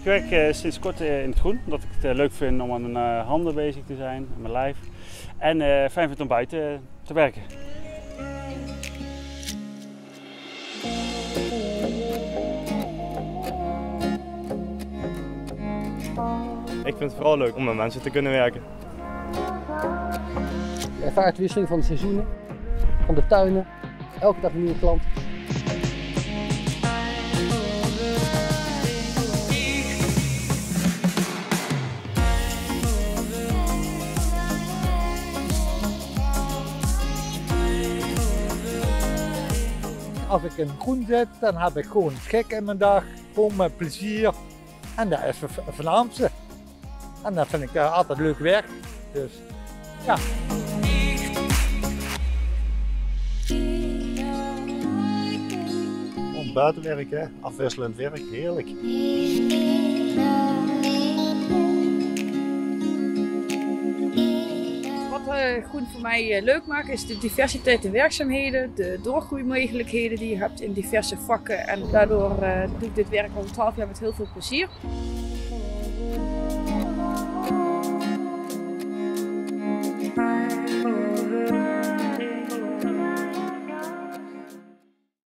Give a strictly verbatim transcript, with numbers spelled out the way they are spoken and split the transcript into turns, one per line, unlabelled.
Ik werk uh, sinds kort uh, in het groen, omdat ik het uh, leuk vind om aan mijn uh, handen bezig te zijn, aan mijn lijf. En uh, fijn vind om buiten uh, te werken.
Ik vind het vooral leuk om met mensen te kunnen werken.
Je ervaart wisseling van de seizoenen, van de tuinen, elke dag een nieuwe klant.
Als ik in groen zit, dan heb ik gewoon schik in mijn dag, gewoon met plezier. En dat is Vlaamse. En dat vind ik uh, altijd leuk werk. Dus ja.
Om buitenwerk, hè? Afwisselend werk, heerlijk.
Wat uh, groen voor mij uh, leuk maakt is de diversiteit in werkzaamheden, de doorgroeimogelijkheden die je hebt in diverse vakken. En daardoor uh, doe ik dit werk al twaalf jaar met heel veel plezier.